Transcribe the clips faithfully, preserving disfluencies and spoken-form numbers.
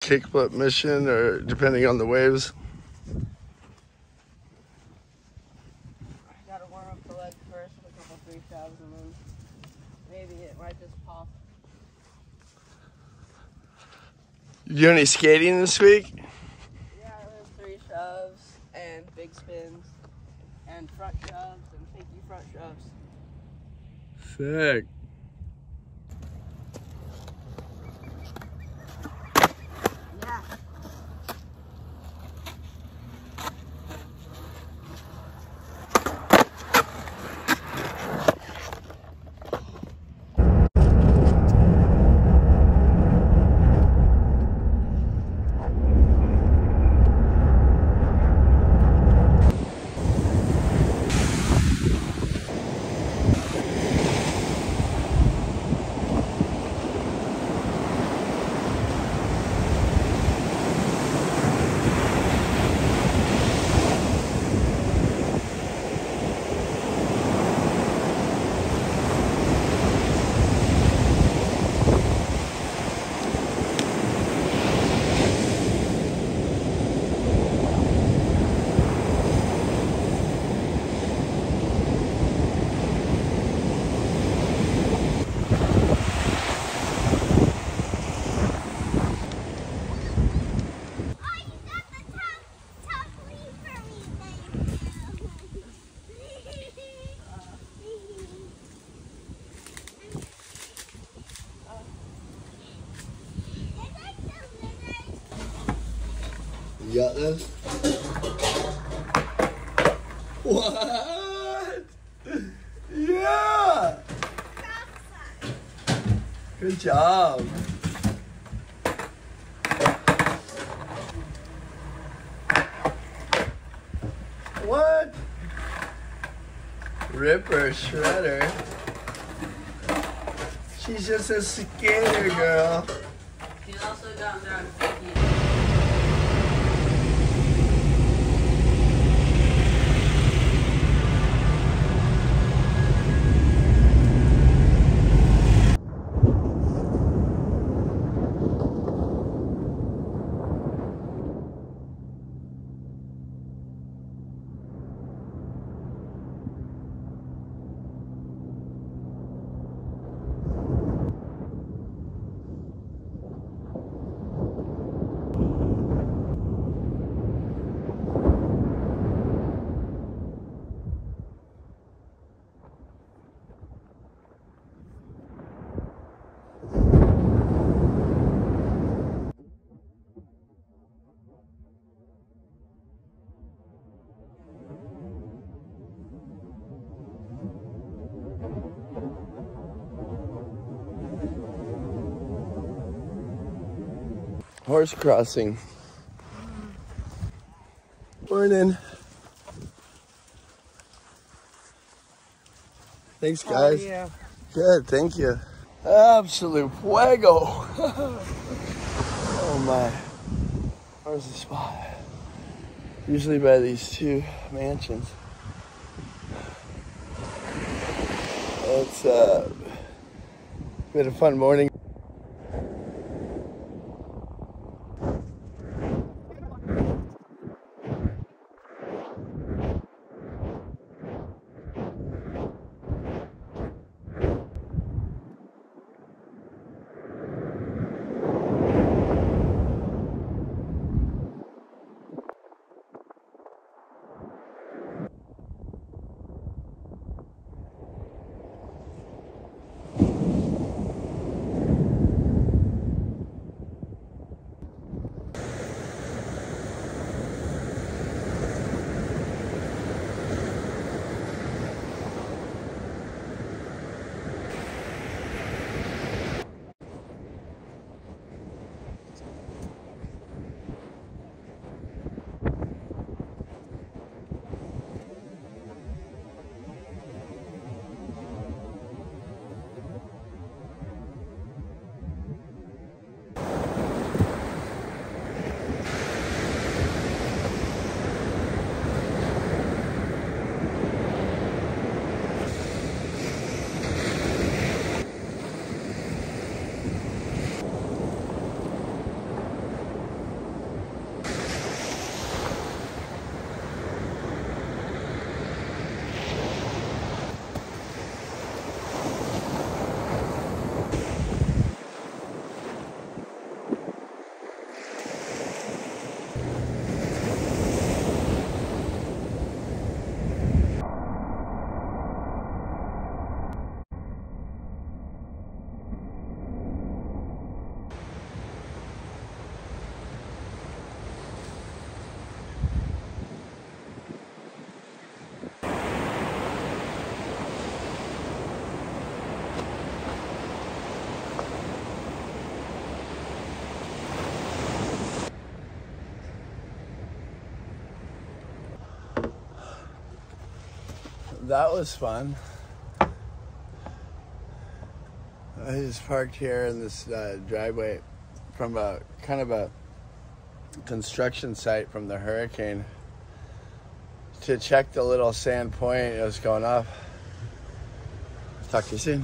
kickflip mission, or depending on the waves. Gotta warm up the legs first with a couple three shoves, and then maybe it might just pop. You do any skating this week? Yeah, there's three shoves and big spins and front shoves and fakey front shoves. Sick. Yeah. You got this? What? Yeah! Good job. What? Ripper shredder. She's just a skater girl. She's also down there on fakey. Horse crossing. Morning. Thanks, guys. Oh, yeah. Good, thank you. Absolute fuego. Oh my. Where's the spot? Usually by these two mansions. It's uh, been a fun morning. that was fun. I just parked here in this uh, driveway from a kind of a construction site from the hurricane to check the little sand point that was going up. Talk to you soon.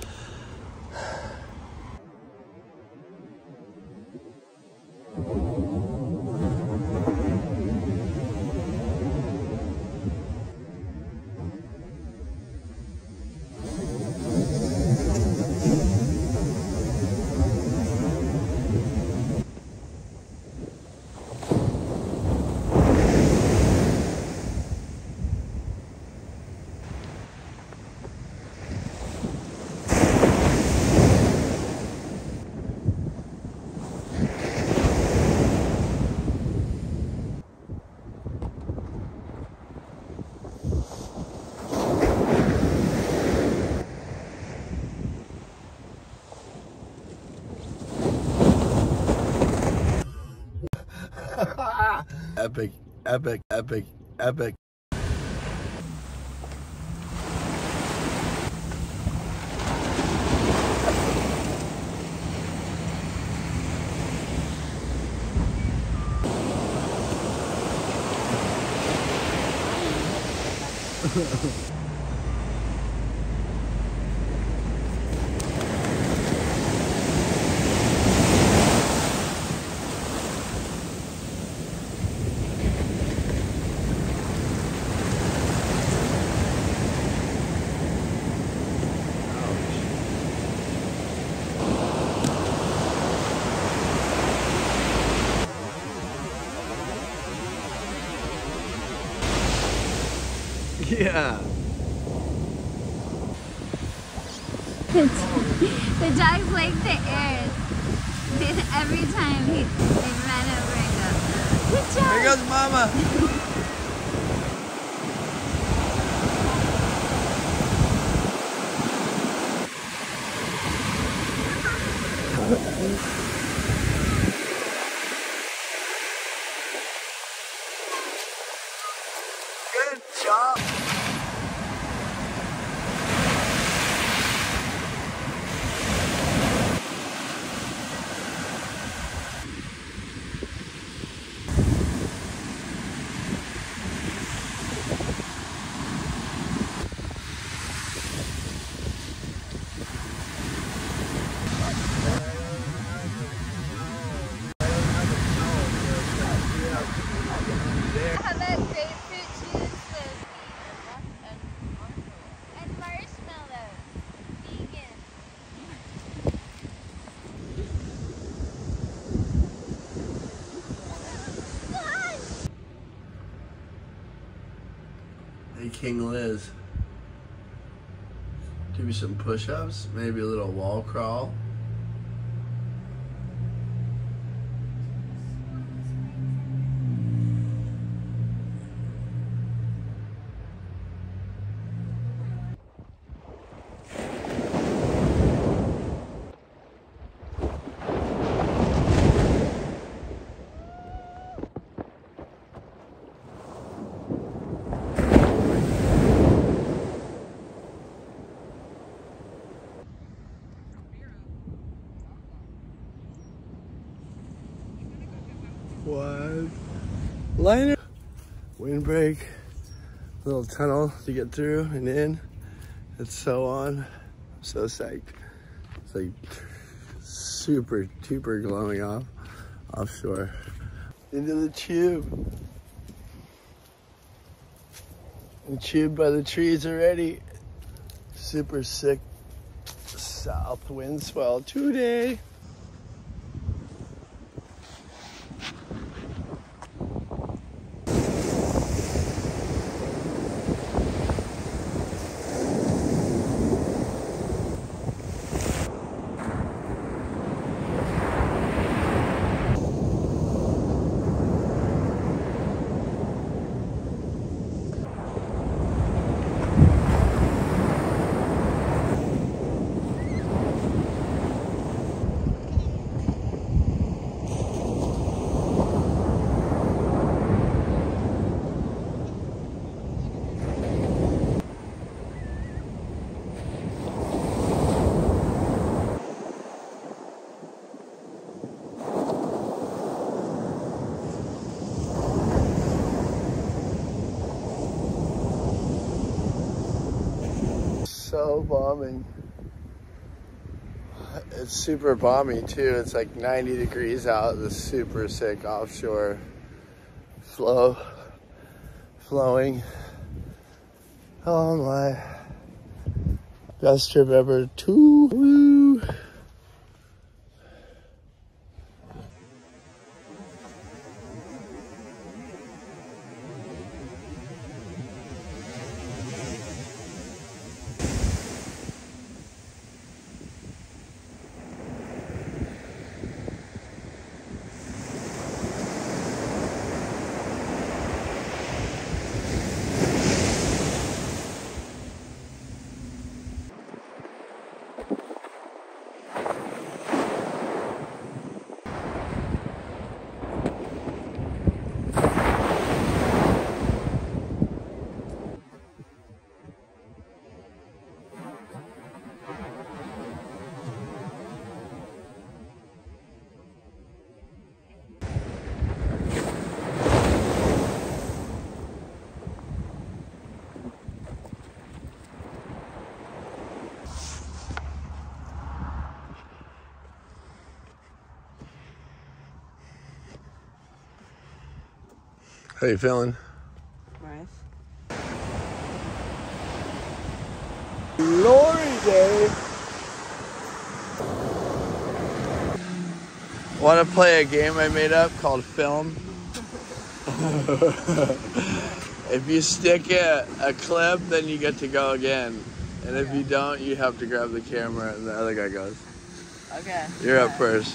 Epic, epic, epic, epic. Yeah. The dogs like the air. Every time he, they run over and go, good job. Here goes Mama. Good job. How about grapefruit juice and marshmallows? Vegan. Hey, King Liz. Do me some push-ups, maybe a little wall crawl. What? Liner. Windbreak. Little tunnel to get through and in. It's so on. I'm so psyched. It's like super, super glowing off offshore. Into the tube. The tube by the trees already. Super sick south wind swell today. so bombing. It's super balmy too. It's like ninety degrees out. The super sick offshore flow, flowing. Oh my. Best trip ever too. Woo. How you feeling? Nice. Glory day. Want to play a game I made up called F I L M? If you stick a, a clip, then you get to go again. And if Okay. you don't, you have to grab the camera and the other guy goes. Okay. You're okay. up first.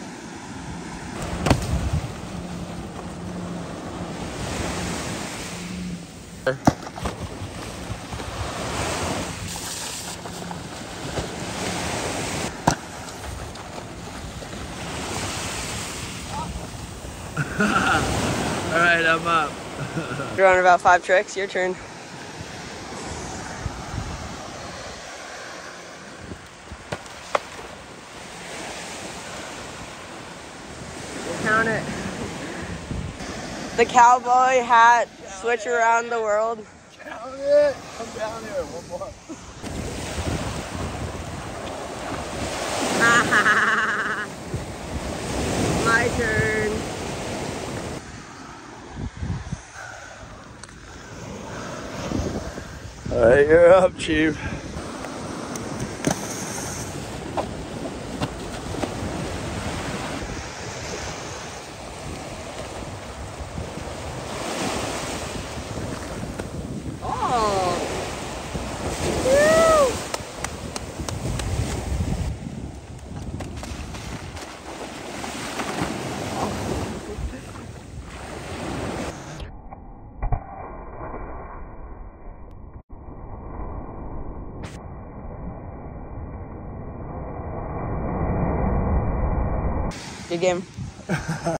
All right, I'm up. You're on about five tricks. Your turn. We'll count it. The cowboy hat, switch around the world. Count it. Come down here. One more. My turn. All right, you're up, Chief. Oh. Good game.